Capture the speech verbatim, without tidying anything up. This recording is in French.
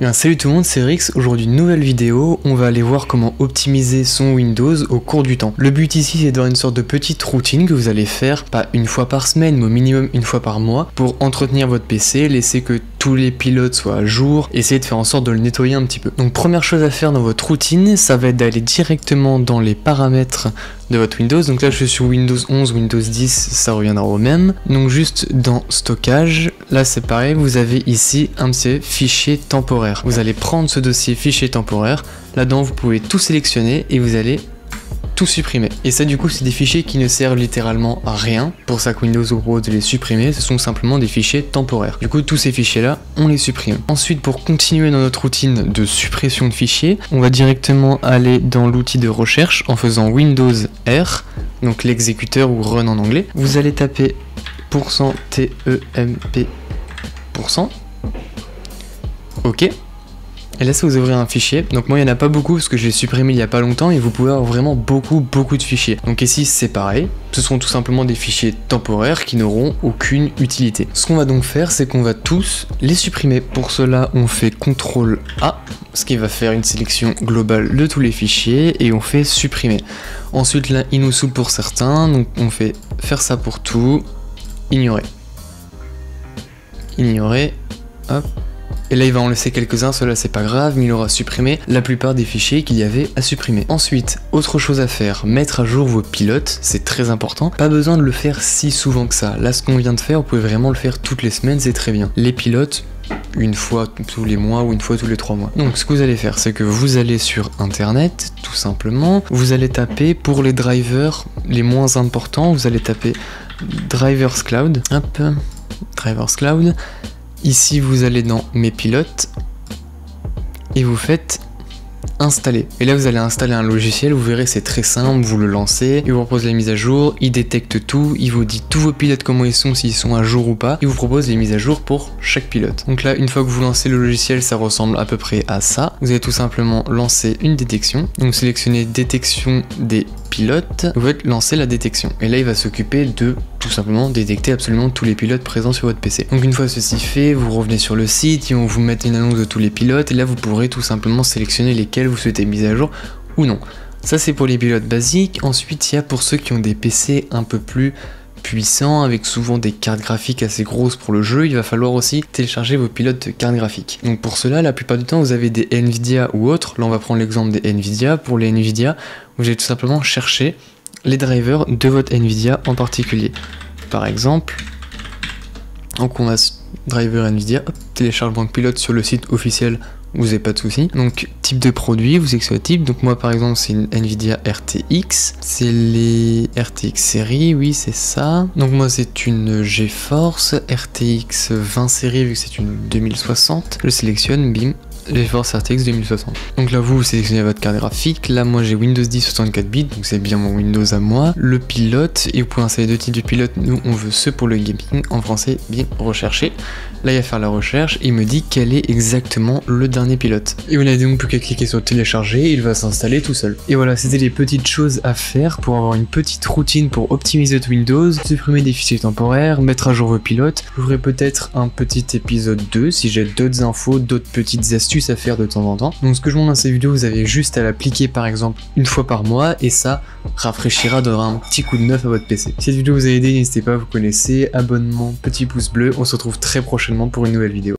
Bien, salut tout le monde, c'est Rix. Aujourd'hui une nouvelle vidéo, on va aller voir comment optimiser son Windows au cours du temps. Le but ici c'est d'avoir une sorte de petite routine que vous allez faire, pas une fois par semaine, mais au minimum une fois par mois, pour entretenir votre P C, laisser que tous les pilotes soient à jour, essayer de faire en sorte de le nettoyer un petit peu. Donc première chose à faire dans votre routine, ça va être d'aller directement dans les paramètres de votre Windows. Donc là je suis sur Windows onze, Windows dix, ça reviendra au même. Donc juste dans stockage, là c'est pareil, vous avez ici un petit fichier temporaire. Vous allez prendre ce dossier fichier temporaire, là-dedans vous pouvez tout sélectionner et vous allez tout supprimer. Et ça du coup c'est des fichiers qui ne servent littéralement à rien. Pour ça que Windows vous propose de les supprimer, ce sont simplement des fichiers temporaires. Du coup tous ces fichiers là, on les supprime. Ensuite pour continuer dans notre routine de suppression de fichiers, on va directement aller dans l'outil de recherche en faisant Windows R, donc l'exécuteur ou run en anglais. Vous allez taper %temp%, ok. Et là ça vous ouvrez un fichier, donc moi il n'y en a pas beaucoup parce que je l'ai supprimé il n'y a pas longtemps et vous pouvez avoir vraiment beaucoup beaucoup de fichiers. Donc ici c'est pareil, ce sont tout simplement des fichiers temporaires qui n'auront aucune utilité. Ce qu'on va donc faire c'est qu'on va tous les supprimer. Pour cela on fait contrôle A, ce qui va faire une sélection globale de tous les fichiers et on fait supprimer. Ensuite là il nous saoule pour certains, donc on fait faire ça pour tout, ignorer. Ignorer, hop. Et là il va en laisser quelques-uns, cela c'est pas grave, mais il aura supprimé la plupart des fichiers qu'il y avait à supprimer. Ensuite, autre chose à faire, mettre à jour vos pilotes, c'est très important. Pas besoin de le faire si souvent que ça. Là ce qu'on vient de faire, vous pouvez vraiment le faire toutes les semaines, c'est très bien. Les pilotes, une fois tous les mois ou une fois tous les trois mois. Donc ce que vous allez faire, c'est que vous allez sur internet, tout simplement, vous allez taper pour les drivers les moins importants, vous allez taper Drivers Cloud, hop, Drivers Cloud. Ici vous allez dans mes pilotes et vous faites installer. Et là vous allez installer un logiciel, vous verrez c'est très simple, vous le lancez, il vous propose la mise à jour, il détecte tout, il vous dit tous vos pilotes comment ils sont, s'ils sont à jour ou pas, il vous propose les mises à jour pour chaque pilote. Donc là une fois que vous lancez le logiciel ça ressemble à peu près à ça. Vous allez tout simplement lancer une détection, donc sélectionnez détection des pilotes, vous faites lancer la détection et là il va s'occuper de tout simplement détecter absolument tous les pilotes présents sur votre P C. Donc une fois ceci fait, vous revenez sur le site, ils vont vous mettre une annonce de tous les pilotes et là vous pourrez tout simplement sélectionner lesquels vous souhaitez mise à jour ou non. Ça c'est pour les pilotes basiques. Ensuite il y a pour ceux qui ont des P C un peu plus puissants avec souvent des cartes graphiques assez grosses pour le jeu, il va falloir aussi télécharger vos pilotes de cartes graphiques. Donc pour cela la plupart du temps vous avez des Nvidia ou autres. Là on va prendre l'exemple des Nvidia. Pour les Nvidia vous allez tout simplement chercher les drivers de votre Nvidia en particulier. Par exemple, donc on a ce driver Nvidia, hop, téléchargement de pilote sur le site officiel, vous n'avez pas de souci. Donc type de produit, vous sélectionnez le type. Donc moi par exemple c'est une Nvidia R T X, c'est les R T X série, oui c'est ça. Donc moi c'est une GeForce R T X vingt série vu que c'est une deux mille soixante. Je sélectionne, bim. GeForce R T X deux mille soixante. Donc là vous, vous sélectionnez votre carte graphique, là moi j'ai Windows dix soixante-quatre bits, donc c'est bien mon Windows à moi. Le pilote, et vous pouvez installer deux types de pilotes, nous on veut ceux pour le gaming, en français bien recherché. Là il va faire la recherche, et il me dit quel est exactement le dernier pilote. Et vous n'avez donc plus qu'à cliquer sur télécharger, il va s'installer tout seul. Et voilà, c'était les petites choses à faire pour avoir une petite routine pour optimiser votre Windows, supprimer des fichiers temporaires, mettre à jour vos pilotes. Je ferai peut-être un petit épisode deux si j'ai d'autres infos, d'autres petites astuces à faire de temps en temps. Donc ce que je montre dans cette vidéo, vous avez juste à l'appliquer par exemple une fois par mois et ça rafraîchira, donnera un petit coup de neuf à votre P C. Si cette vidéo vous a aidé, n'hésitez pas, vous connaissez, abonnement, petit pouce bleu, on se retrouve très prochainement pour une nouvelle vidéo.